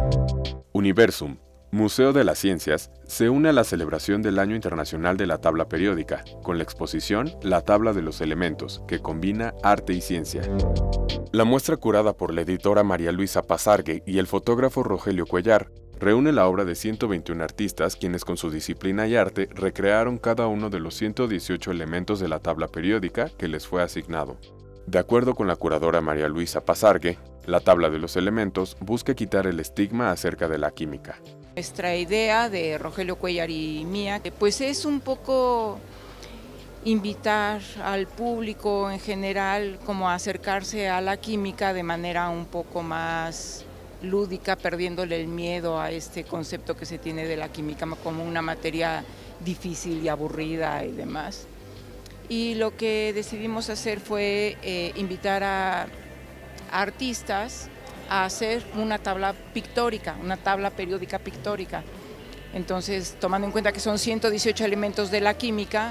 Universum, Museo de las Ciencias, se une a la celebración del Año Internacional de la Tabla Periódica, con la exposición La Tabla de los Elementos, que combina arte y ciencia. La muestra, curada por la editora María Luisa Pazargue y el fotógrafo Rogelio Cuellar, reúne la obra de 121 artistas quienes con su disciplina y arte recrearon cada uno de los 118 elementos de la tabla periódica que les fue asignado. De acuerdo con la curadora María Luisa Pazargue, la tabla de los elementos busca quitar el estigma acerca de la química. Nuestra idea de Rogelio Cuellar y mía, pues es un poco invitar al público en general como a acercarse a la química de manera un poco más lúdica, perdiéndole el miedo a este concepto que se tiene de la química como una materia difícil y aburrida y demás. Y lo que decidimos hacer fue invitar a artistas a hacer una tabla pictórica, una tabla periódica pictórica. Entonces, tomando en cuenta que son 118 elementos de la química,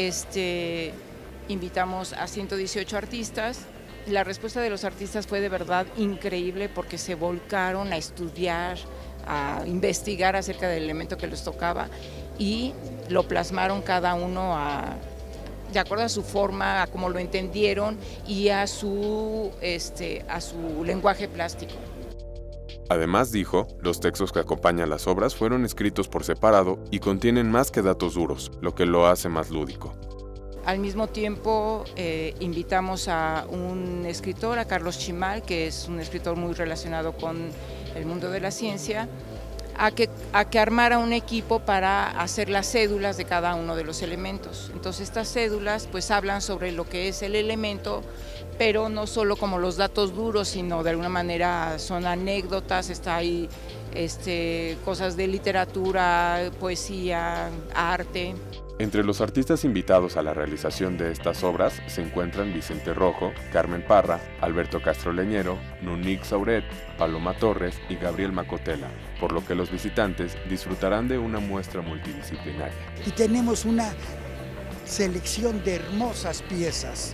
invitamos a 118 artistas. La respuesta de los artistas fue de verdad increíble porque se volcaron a estudiar, a investigar acerca del elemento que les tocaba y lo plasmaron cada uno de acuerdo a su forma, a cómo lo entendieron y a su lenguaje plástico. Además, dijo, los textos que acompañan las obras fueron escritos por separado y contienen más que datos duros, lo que lo hace más lúdico. Al mismo tiempo, invitamos a un escritor, a Carlos Chimal, que es un escritor muy relacionado con el mundo de la ciencia, a que armara un equipo para hacer las cédulas de cada uno de los elementos. Entonces estas cédulas pues hablan sobre lo que es el elemento, pero no solo como los datos duros, sino de alguna manera son anécdotas, está ahí cosas de literatura, poesía, arte. Entre los artistas invitados a la realización de estas obras se encuentran Vicente Rojo, Carmen Parra, Alberto Castro Leñero, Nunic Sauret, Paloma Torres y Gabriel Macotela, por lo que los visitantes disfrutarán de una muestra multidisciplinaria. Y tenemos una selección de hermosas piezas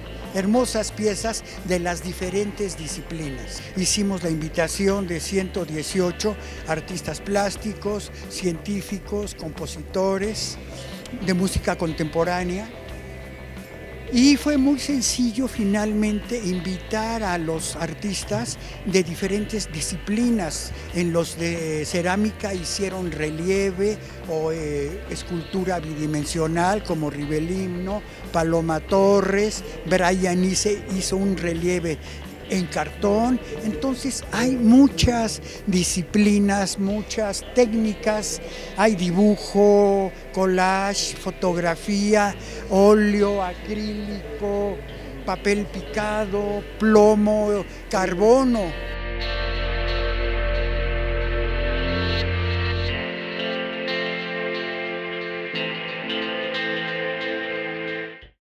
de las diferentes disciplinas. Hicimos la invitación de 118 artistas plásticos, científicos, compositores, de música contemporánea, y fue muy sencillo finalmente invitar a los artistas de diferentes disciplinas. En los de cerámica hicieron relieve o escultura bidimensional como Rivelino, Paloma Torres, Brian hizo un relieve en cartón. Entonces hay muchas disciplinas, muchas técnicas, hay dibujo, collage, fotografía, óleo, acrílico, papel picado, plomo, carbono.